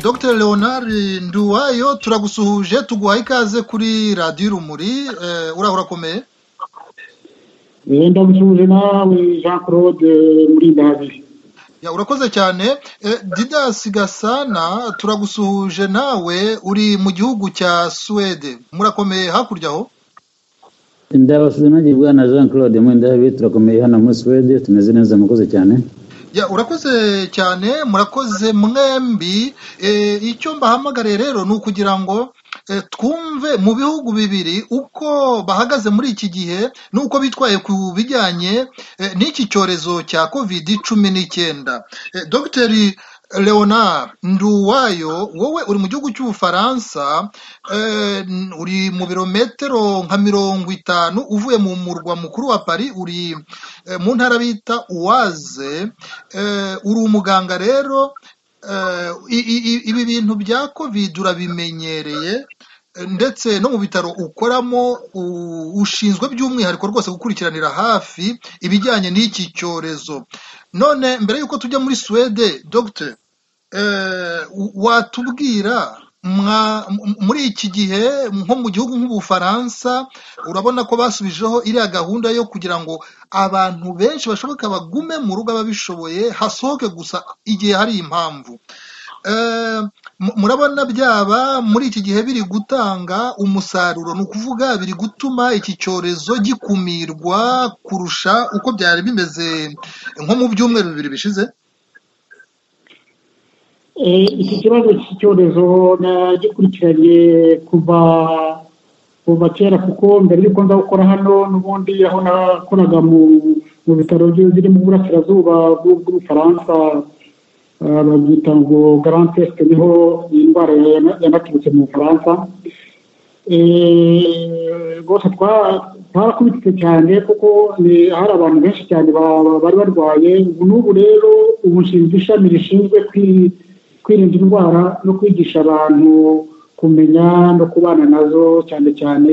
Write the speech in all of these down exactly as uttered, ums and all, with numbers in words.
Docteur Léonard Nduwayo turagusuhuje tuguhaye ikaze kuri Radio Rumuri uraho urakomeye ndagusuhuje nawe Jean Claude muri Davi ya urakoze cyane Didas Gasana turagusuhuje nawe uri mu gihugu cya Suède murakomeye hakurya ho ndabasuhuje nanjye bwana Jean Claude muri Davi turakomeye hano muri Suède tumeze neza mukoze cyane ya urakoze cyane murakoze mwembi icyo mbahamagare rero ni ukugira ngo twumve mu bihugu bibiri uko bahagaze muri iki gihe nuko bitwaye ku bijyanye n'iki cyorezo cya covid cumi n'icyenda. Docteur Léonard Nduwayo wowe uri mu gihugu cy'Ubufaransa uri mu birometero nka mirongo itanu uvuye mu murwa mukuru wa Paris uri mu ntara bita Oise uri umuganga rero ibi bintu bya covid urabimenyereye ndetse no mu bitaro ukoramo ushinzwe by'umwihariko rwose gukurikiranira hafi ibijyanye n'iki cyorezo. None mbere yuko tujya muri Suède Docteur watubwira muri iki gihe nko mu gihugu nk'Ubufaransa urabona ko basubijeho iriya gahunda yo kugira ngo abantu benshi bashoboka bagume mu rugo ababishoboye hasohoke gusa igihe hari impamvu. Murabona byaba muri iki gihe biri gutanga umusaruro ni ukuvuga biri gutuma iki cyorezo gikumirwa kurusha uko byari bimeze nko mu byumweru bibiri bishize? Iki kibazo cy'icyorezo nagikurikiranye kuva kuva kera kuko mbere y'uko nza gukora hano n'ubundi aho nakoraga mu bitaro biri mu burasirazuba bw'Ubufaransa babyita ngo Grand Est niho iyi ndwara yanaturutse mu Bufaransa rwose twarakubitse cyane kuko hari abantu benshi cyane bari barwaye n'ubu rero ubu nshinzwe ishami rishinzwe kwirinda indwara no kwigisha abantu kumenya no kubana nazo cyane cyane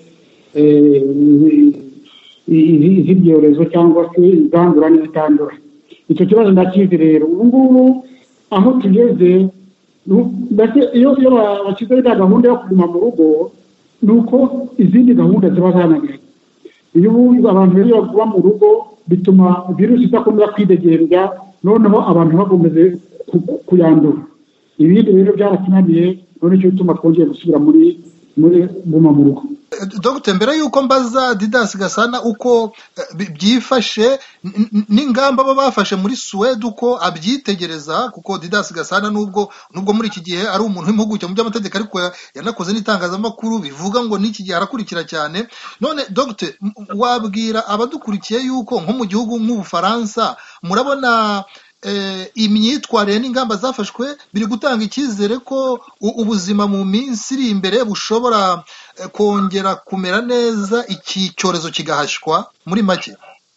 iz'ibyorezo cyangwa se izandura n'izitandura. Icyo kibazo ndakizi rero ubu ngubu aho tugeze iyo bashyizeho iriya gahunda yo kuguma mu rugo ni uko izindi gahunda ziba zananiwe. Iyo abantu rero baguma mu rugo bituma virusi idakomeza kwidegembya noneho abantu bakomeze kuyandura. Ibindi rero byarakinaniye none cyo bituma twongeye gusubira muri muri guma mu rugo. Docteur mbere yuko mbaza Didas Gasana uko byifashe n'ingamba baba bafashe muri Suède uko abyitegereza kuko Didas Gasana nubwo nubwo muri iki gihe ari umuntu w'impuguke mu by'amategeko ariko yanakoze n'itangazamakuru bivuga ngo n'iki gihe arakurikira cyane. None Docteur wabwira abadukurikiye yuko nko mu gihugu nk'Ubufaransa murabona imyitwarire n'ingamba zafashwe biri gutanga icyizere ko ubuzima mu minsi iri imbere bushobora kongera kumera neza iki cyorezo kigahashwa muri make?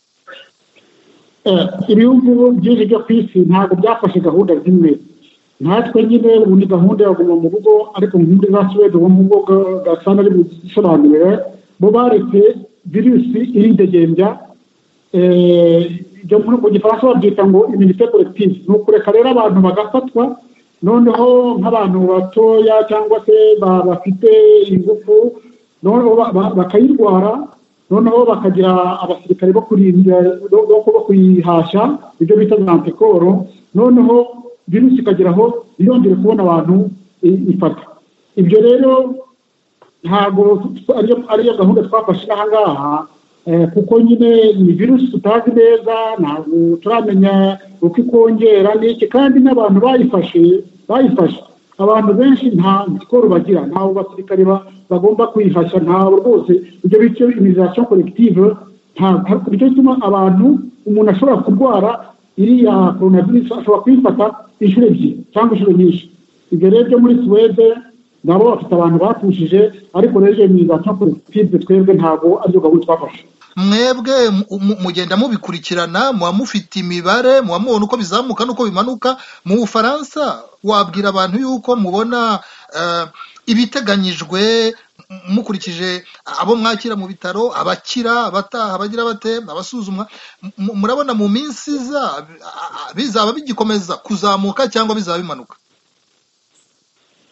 Ibihugu byinshi byo ku isi ntabwo byafashe gahunda zimwe natwe nyine ubu ni gahunda yo kuguma mu rugo ariko muri za Suède ubu ngubu Gasana ari busobanurire bo baretse virusi iridegembya mu gifaransa babyita ngo immunité collective ni ukureka rero abantu bagafatwa noneho nk'abantu batoya cyangwa se bafite ingufu noneho bakayirwara noneho bakagira abasirikare bo kurinda bo kuyihashya ibyo bita antikoro noneho virusi ikageraho ntiyongere kubona abantu ifata. Ibyo rero ntabwo ariyo gahunda twafashe aha ngaha kuko nyine ni virusi tutazi neza ntabwo turamenya uko ikongera n'iki kandi n'abantu bayifashe bayifashe abantu benshi nta sikoro bagira ntawe basirikare bagomba kuyifasha ntawe rwose ibyo bityo immunization collective ntabwo bityo bituma abantu umuntu ashobora kurwara iriya coronavirus ashobora kuyifata inshuro ebyiri cyangwa inshuro nyinshi. Ibyo rero byo muri Suède nabo bafite abantu bapfushije ariko rero immunization collective twebwe ntabwo ariyo gahunda twafashe. Mwebwe mugenda mubikurikirana muba mufite imibare muba mubona uko bizamuka n'uko bimanuka mu Bufaransa wabwira abantu yuko mubona ibiteganyijwe mukurikije abo mwakira mu bitaro abakira abataha abagira bate abasuzumwa murabona mu minsi bizaba bigikomeza kuzamuka cyangwa bizaba bimanuka?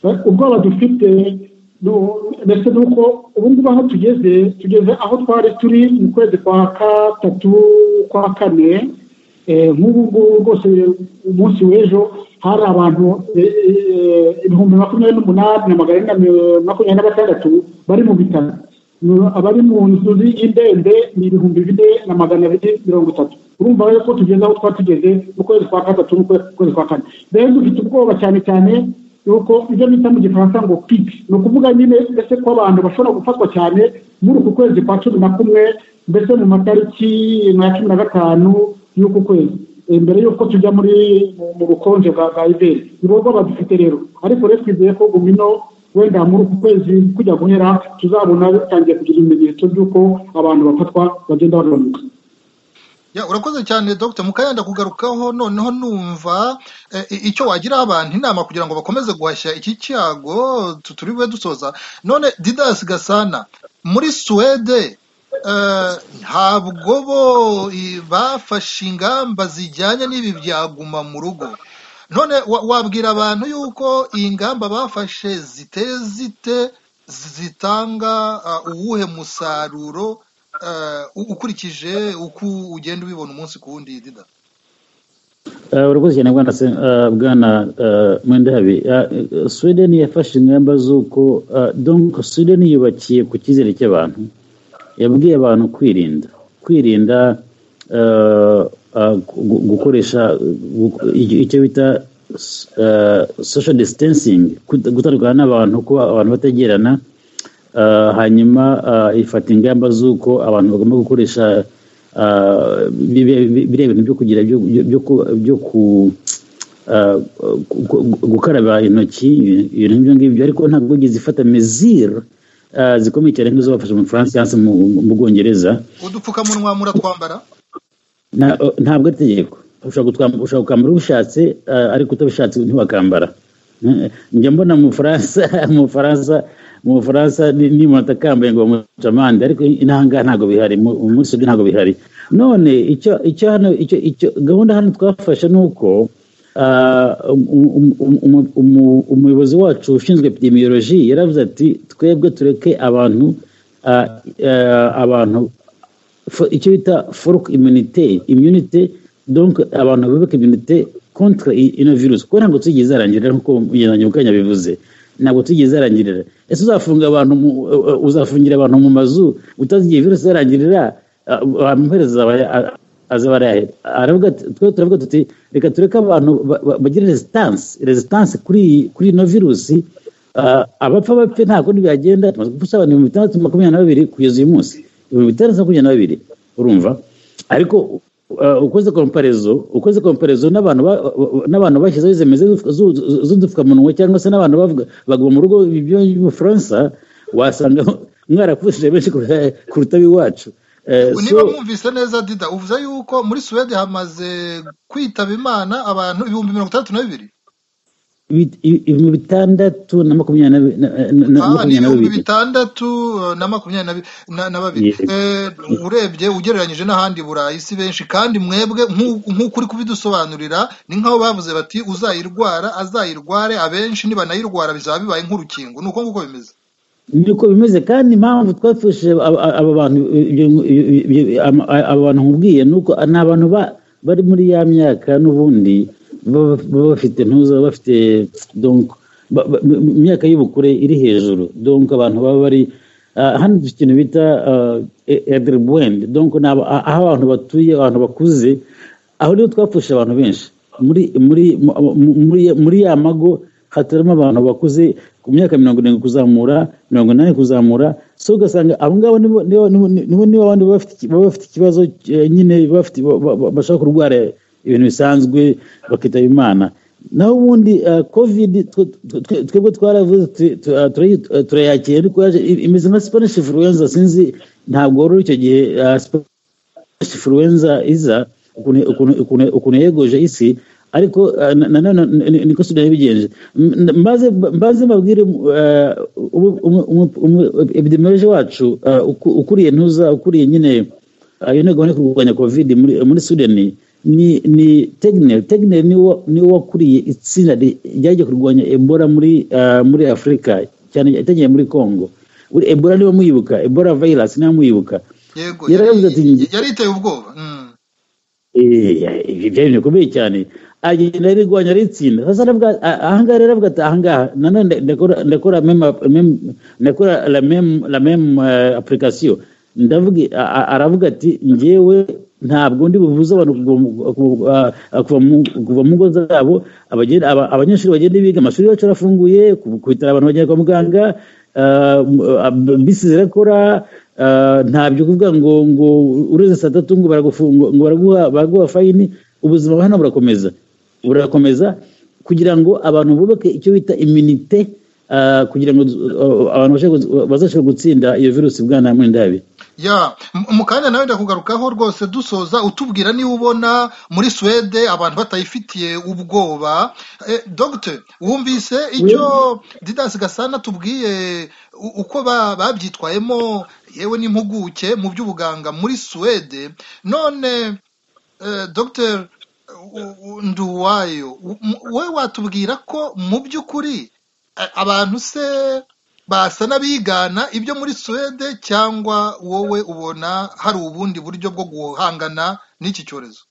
ubwoba dufite ndetse nuko ubu ngubu aho tugeze tugeze aho twari turi mu kwezi kwa gatatu kwa kane nk'ubu ngubu rwose umunsi w'ejo hari abantu ibihumbi makumyabiri n'umunani na magana ane makumyabiri na batandatu bari mu bitaro, abari mu nzu y'indembe ni ibihumbi bine na magana abiri mirongo itatu. urumva rero ko tugeze aho twari tugeze mu kwezi kwa gatatu n'ukwezi kwa kane. rero dufite ubwoba cyane cyane yuko ibyo bita mu gifaransa ngo pic, ni ukuvuga nyine mbese ko abantu bashobora gufatwa cyane muri uku kwezi kwa cumi na kumwe, mbese mu matariki ya cumi na gatanu y'uku kwezi, mbere y'uko tujya muri mu bukonje bwa iveri. ni bo baba dufite rero, ariko rero twizeye ko gumino wenda muri uku kwezi kujya guhera tuzabona bitangiye kugira ibimenyetso by'uko abantu bafatwa bagenda bagabanuka. Ya urakoze cyane Dr Mukayanda kugarukaho noneho numva icyo wagira abantu inama kugira ngo bakomeze guhashya iki cyago turiwe dusoza. None Didas Gasana muri Suède ntabwo bo bafashe ingamba zijyanye n'ibi byaguma mu rugo, none wabwira abantu yuko iyi ngamba bafashe ziteye zite, zitanga uwuhe musaruro ukurikije uko ugenda ubibona umunsi ku wundi? Dida urakoze cyane bwana bwana Mwendahabi. Sweden yafashe ingamba z'uko donc Sweden yubakiye ku cyizere cy'abantu, yabwiye abantu kwirinda kwirinda gukoresha icyo bita social distancing, gutandukana n'abantu, kuba abantu bategerana. hanyuma ifata ingamba z'uko abantu bagomba gukoresha biriya bintu byo kugira byo gukaraba intoki, ibintu nk'ibyo ngibyo, ariko ntabwo bigeze ifata mesure zikomeye cyane nk'izo bafashe mu Faransa cyangwa mu Bwongereza. Udupfukamunwa muratwambara? Ntabwo ari itegeko, ushobora gukambara ubishatse ariko utabishatse ntiwakambara. njya mbona mu Faransa mu Faransa mu Faransa ni umuntu akambaye ngo bamuca amande, ariko intanga ntabwo bihari muri Suède, ntabwo bihari. None icyo icyo hano icyo icyo gahunda hano twafashe nuko umuyobozi wacu ushinzwe epidemiology yaravuze ati twebwe tureke abantu abantu icyo bita folk immunité immunité, donc abantu bubaka immunité contre ino virus, kuko ntabwo tugeze arangirira nkuko mugenzi Mukanya bivuze, ntabwo tugeze arangirira. Ese uzafunga abantu uzafungira abantu mu mazu utazigiye virus yarangirira, amuhereza azabara aravuga twe turavuga tuti reka tureka abantu bagira resistance resistance kuri kuri no virusi. Abapfa bapfe ntabwo nibagenda, tumaze gupfa abantu mu bitandatu makumyabiri na babiri kugeza uyu munsi, mu bitandatu makumyabiri na babiri, urumva. Ariko ukoze komparezo ukoze komparezo n'abantu n'abantu bashyizeho izemeze z'udupfukamunwa cyangwa se n'abantu bavuga bagwa mu rugo ibyo mu Faransa, wasanga mwarakushije benshi kuruta biwacu. Niba mwumvise neza Dida, uvuze yuko muri Suède hamaze kwitaba Imana abantu ibihumbi mirongo itandatu na bibiri ibihumbi bitandatu na makumyabiri na babiri bitandatu na makumyabiri na babiri. Urebye ugereranyije n'ahandi Burayi si benshi, kandi mwebwe nk'uko uri kubidusobanurira ni nk'aho bavuze bati uzayirwara azayirware, abenshi nibanayirwara bizaba bibaye nk'urukingo. Nuko nguko bimeze, niko bimeze. kandi impamvu twafashe aba bantu aba bantu nkubwiye nuko ni abantu bari muri ya myaka n'ubundi baba bafite ntuza bafite donc imyaka y'ubukure iri hejuru, donc abantu baba bari hano ikintu bita elderblend, donc aho abantu batuye, abantu bakuze, aho niho twafashe abantu benshi muri muri muri ya mago hataramo abantu bakuze ku myaka mirongo irindwi kuzamura, mirongo inani kuzamura. So ugasanga abo ngabo nibo nibo nibo abandi baba bafite ikibazo nyine bafite bashaka kurwara ibintu bisanzwe bakitaba Imana. Naho ubundi covid twebwe twaravuze turayakira, ariko imeze nka Spanish influenza, sinzi ntabwo wari icyo gihe Spanish influenza iza ukuntu yegoje isi, ariko nanone niko Sudan yabigenje. Mbaze mbaze mbabwire epidemiology wacu ukuriye ntuza ukuriye nyine ayo ntego yo kurwanya covid muri muri Sudan ni ni Tegnell Tegnell niwo niwo wakuriye itsinda ryaje kurwanya Ebola muri uh, muri Afrika cyane yategeye muri Congo. Uri Ebola niwo muyibuka, Ebola virus niwo muyibuka. Yego yaravuze ati yari iteye ubwoba. Mm. Eh ibyo ni komeye cyane. Agenda rigwanya ritsinda. Sasa aravuga ahanga rero avuga ati ahanga nanone ndakora ndakora même ndakora la même la même uh, application. Ndavuga aravuga ati ngewe ntabwo ndi buvuze abantu kuva mu ngo zabo abanyeshuri bagenda biga amashuri yacu arafunguye kubitara abantu bagenda kwa muganga bisi zirakora ntabyo kuvuga ngo ngo ureze saa tatu ngo baragufunga ngo baraguha baraguha fayini. Ubuzima hano burakomeza burakomeza kugira ngo abantu bubake icyo bita immunite kugira ngo abantu bazashobora gutsinda iyo virusi bwana Mwendabi. Ya mukanya nawe ndakugarukaho rwose dusoza utubwira niba ubona muri Suède abantu batayifitiye ubwoba. eh, Doctor wumvise icyo Didas Gasana tubwiye uko babyitwayemo yewe n'impuguke mu by'ubuganga muri Suède. None eh, Doctor Nduwayo we watubwira ko mu by'ukuri abantu se basa n'abigana ibyo muri Suède cyangwa wowe ubona hari ubundi buryo bwo guhangana n'iki cyorezo?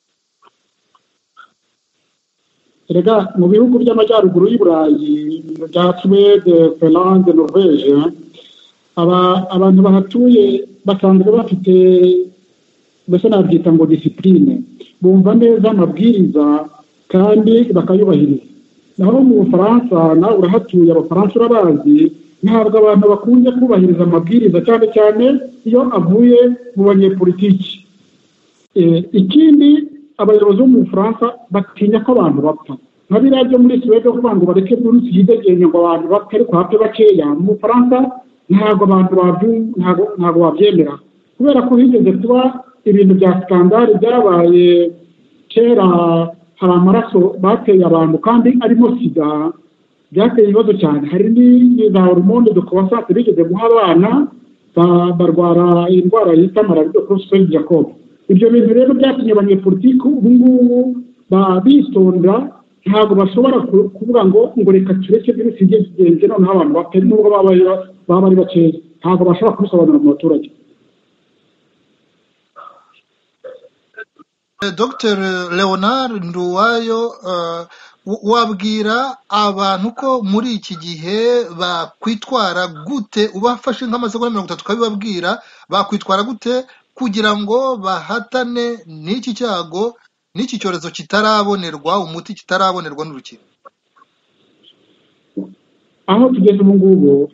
Erega mu bihugu by'amajyaruguru y'u Burayi bya Suède, Finlande, Norvège aba abantu bahatuye basanzwe bafite mbese nabyita ngo discipline, bumva neza amabwiriza kandi bakayubahiriza. Naho mu Bufaransa nawe urahatuye, Abafaransa urabazi, ntabwo abantu bakunze kubahiriza amabwiriza cyane cyane iyo avuye mu banyepolitiki. Ikindi abayobozi bo mu Bufaransa batinya ko abantu bapfa, nka biriya byo muri Suède kuvuga ngo bareke virusi yidegenye ngo abantu bapfe ariko hapfe bakeya. Mu Bufaransa ntabwo abantu ntabwo babyemera kubera ko higeze kuba ibintu bya skandale byabaye kera, hari amaraso bateye abantu kandi arimo sida, byateye ibibazo cyane. Hari ni za hormone de croissance bigeze guha abana barwara indwara yita malariya crossfade Jacob. Ibyo bintu rero byatumye abanyepolitiki ubu ngubu bitonda, ntabwo bashobora kuvuga ngo ngo reka tureke virusi igende noneho abantu bapfe nubwo baba ari bakeya. Ntabwo bashobora kubisobanura mu baturage. Doctor Léonard Nduwayo, uh, wabwira abantu ko muri iki gihe bakwitwara gute, ubafashe nk'amasegonda mirongo itatu ukabibabwira bakwitwara gute kugira ngo bahatane n'iki cyago n'iki cyorezo kitarabonerwa umuti, kitarabonerwa n'urukingo? Aho tugeze ubu ngubu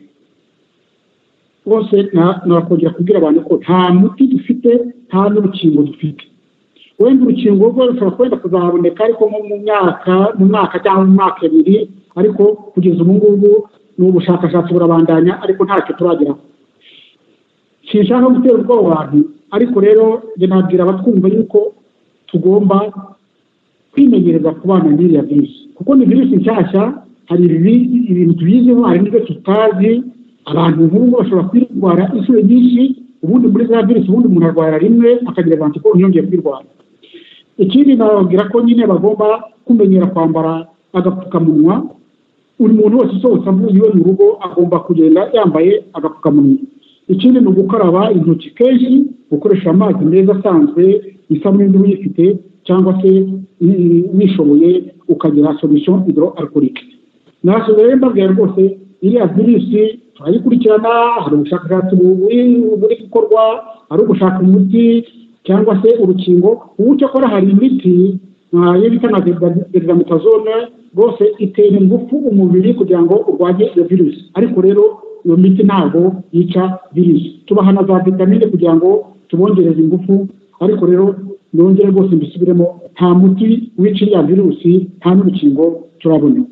rwose nakongera kubwira abantu ko nta muti dufite, nta n'urukingo dufite. Wenda urukingo rwo rushobora kwenda kuzahaboneka ariko nko mu myaka mu mwaka cyangwa mu mwaka ibiri, ariko kugeza ubu ngubu ni ubushakashatsi burabandanya ariko ntacyo turageraho. Sinshaka gutera ubwoba abantu, ariko rero njye nabwira abatwumva yuko tugomba kwimenyereza kubana n'iriya virusi, kuko ni virusi nshyashya. Hari ibintu tubiziho, hari n'ibyo tutazi. Abantu nk'ubu bashobora kwirwara inshuro nyinshi, ubundi muri za virusi ubundi umuntu arwara rimwe akagira abantu ko yongeye kwirwara. Ikindi nababwira ko nyine bagomba kumenyera kwambara agapfukamunwa. Buri muntu wese usohotse avuye iwe mu rugo agomba kugenda yambaye agapfukamunwa. Ikindi ni ugukaraba intoki kenshi, gukoresha amazi meza asanzwe, isabune niba uyifite, cyangwa se wishoboye ukagira solution hydroalcoolique. Nashoboye rero mbabwira rwose iriya virusi turayikurikirana, hari ubushakashatsi buri gukorwa, hari ugushaka umuti cyangwa se urukingo. Ubu cyakora hari imiti iyo bita nka dexamethasone rwose itera ingufu umubiri kugira ngo urwanye iyo virusi, ariko rero iyo miti ntabwo yica virusi. Tubaha na za vitamine kugira ngo tubongereze ingufu, ariko rero nongere rwose mbisubiremo, nta muti wica iriya virusi, nta n'urukingo turabona.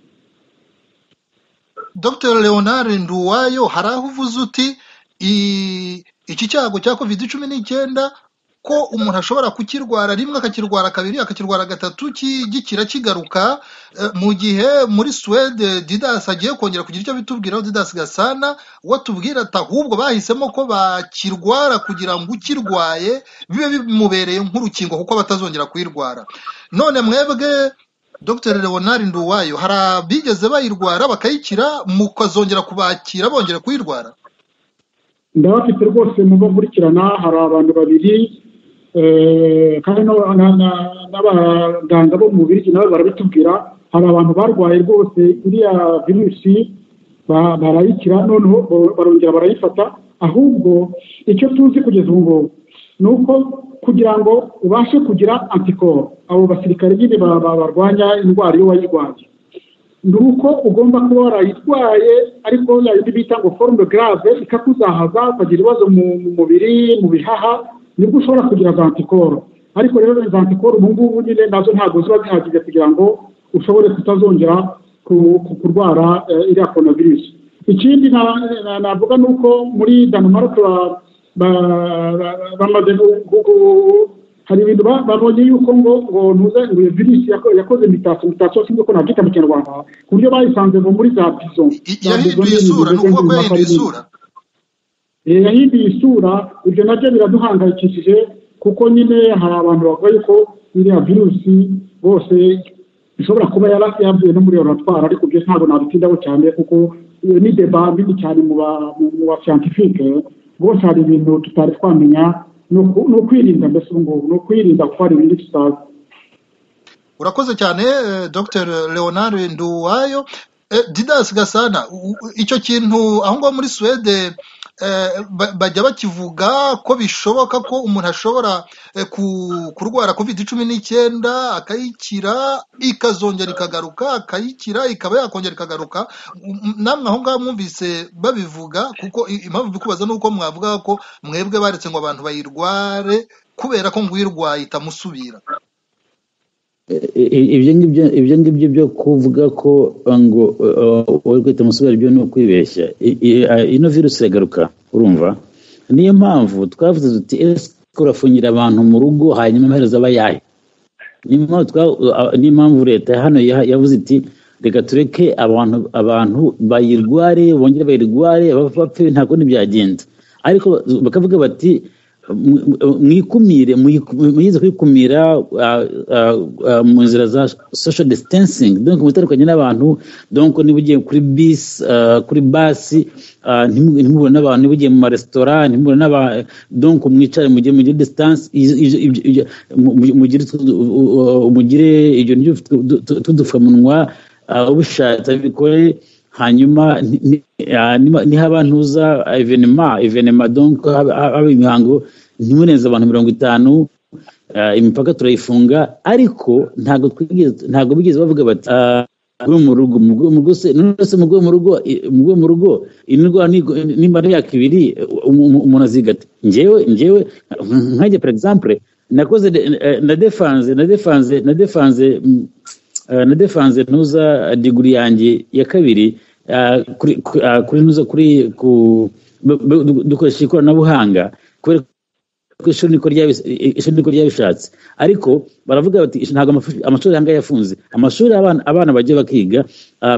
Doctor Léonard Nduwayo, hari aho uvuze uti iki cyago cya covid cumi n'icyenda ko umuntu ashobora kukirwara rimwe akakirwara kabiri akakirwara gatatu gikira kigaruka mu gihe muri Suède Didas agiye kongera kugira icyo bitubwiraho Didas Gasana watubwira ati ahubwo bahisemo ko bakirwara kugira ngo ukirwaye bibe bimubereye nk'urukingo kuko batazongera kuyirwara. None mwebwe Doctor Léonard Nduwayo hari abigeze bayirwara bakayikira mukazongera kubakira bongera kuyirwara? Ndabafite rwose mu bakurikirana hari abantu babiri kandi n'abaganga bo mu Bubiligi nabo barabitubwira, hari abantu barwaye rwose iriya virusi barayikira noneho barongera barayifata. Ahubwo icyo tuzi kugeza ubu ngubu ni uko kugira ngo ubashe kugira antikoro, abo basirikare nyine barwanya indwara iyo wayirwaye, ni uko ugomba kuba warayitwaye ariko yayindi bita ngo forume garave ikakuzahaza ukagira ibibazo mu mubiri mu bihaha, nibwo ushobora kugira za antikoro. Ariko rero izo antikoro ubu ngubu nyine nazo ntabwo ziba zihagije kugira ngo ushobore kutazongera kurwara iriya coronavirus. Ikindi navuga ni uko muri Denmark bamaze hari ibintu babonye yuko ngo ngo ntuze ngo iyo virusi yakoze mutation mutation sinzi ko nabyita mu Kinyarwanda, ku buryo bayisanze ngo muri za prison yahinduye isura. Ni ukuvuga ko yahinduye isura yahinduye isura. Ibyo nabyo biraduhangayikishije kuko nyine hari abantu bavuga yuko iriya virusi bose ishobora kuba yavuye no muri laboratoire, ariko byo ntabwo nabitindaho cyane kuko ni deba mbi cyane mu ba scientifique. Bose hari ibintu tutari twamenya, ni ukwirinda mbese ubu ngubu ni ukwirinda kuko hari ibindi tutazi. Urakoze cyane Doctor Léonard Nduwayo. Didas Gasana, icyo kintu aho ngaho muri Suède bajya bakivuga ko bishoboka ko umuntu ashobora kurwara covid cumi n'icyenda akayikira ikazongera ikagaruka, akayikira ikaba yakongera ikagaruka. Namwe aho ngaho mwumvise babivuga, kuko impamvu bikubaza nuko mwavuga ko mwebwe baretse ngo abantu bayirware kubera ko ngo uyirwaye itamusubira. ibyo ngibyo ibyo ngibyo byo kuvuga ko ngo wowe kwita musubira byo ni ukwibeshya. Ino virusi iragaruka, urumva. Niyo mpamvu twavuze tuti ese urafungira abantu mu rugo hanyuma amaherezo aba yahe. Niyo mpamvu leta hano yavuze iti reka tureke abantu abantu bayirware bongere bayirware bapfe, ntabwo ntibyagenda. Ariko bakavuga bati mwikumire muyize kwikumira mu nzira za social distancing, donc mutandukanye n'abantu. Donc niba ugiye kuri bus kuri basi ntimubone n'abantu, niba ugiye mu maresitora ntimubone n'abantu, donc mwicare mujye mugire distance, mugire mugire ibyo tudupfukamunwa ubishatse bikore. Hanyuma ni abantu uza evenema evenema donc haba imihango ntimurenze abantu mirongo itanu, imipaka turayifunga. Ariko ntago twigeze ntago bigeze bavuga bati mugwe mu rugo mugwe se nose mugwe mu rugo mugwe mu rugo indwara nimba yaka ibiri umuntu azigata. Njewe njewe nkaje par exemple nakoze na defense na defense na defense na defense ntuza degree yanjye ya kabiri kuri kuri ntuza kuri dukoresha ikoranabuhanga kubera ko ishuri niko ishuri niko ryabishatse. Ariko baravuga bati ntabwo amashuri hanga yafunze. Amashuri abana abana bagiye bakiga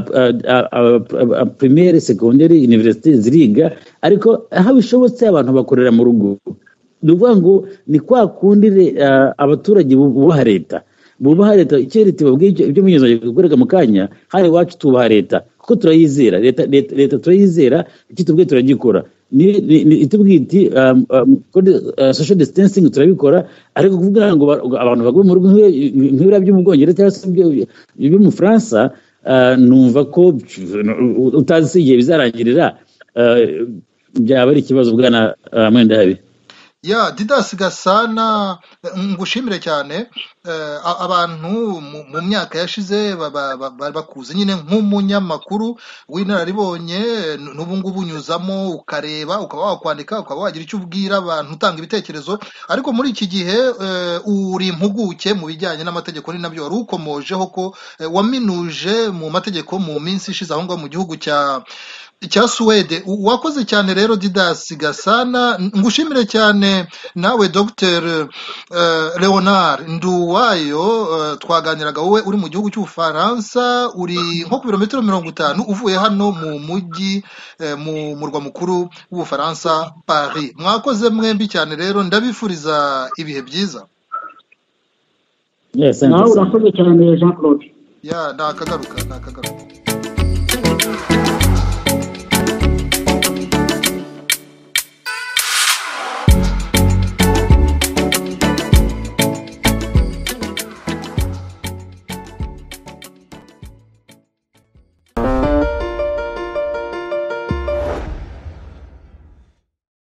primaire secondaire université ziriga, ariko aho bishobotse abantu bakorera mu rugo. Duvuga ngo ni kwa kundi abaturage bubaha leta bubaha leta icyo leta babwiye ibyo munyuze gukorega mu kanya. Hari wacu tubaha leta kuko turayizera leta leta turayizera, icyo tubwiye turagikora. Ni itubwiye iti social distancing turabikora, ariko kuvuga ngo abantu bagwe mu rugo nk'ibira byo mu Bwongereza cyangwa se byo mu Faransa, numva ko utazi igihe bizarangirira byaba ari ikibazo bwana Mwendabi. Ya Didas Gasana ngushimire cyane. abantu mu myaka yashize bari bakuze nyine nk'umunyamakuru w'inararibonye, n'ubu ngubu unyuzamo ukareba, ukaba wakwandika, ukaba wagira icyo ubwira abantu, utanga ibitekerezo, ariko muri iki gihe uri impuguke mu bijyanye n'amategeko, ni nabyo wari ukomojeho ko waminuje mu mategeko mu minsi ishize aho ngaho mu gihugu cya cya Suède. Wakoze cyane rero Didas Gasana, ngushimire cyane nawe Dr Léonard Nduwayo. Twaganiraga wowe uri mu gihugu cy'Ubufaransa, uri nko ku birometero mirongo itanu uvuye hano mu mujyi mu murwa mukuru w'Ubufaransa Paris. Mwakoze mwembi cyane rero, ndabifuriza ibihe byiza. Nawe urakoze cyane Jean Claude. Ya, nakagaruka nakagaruka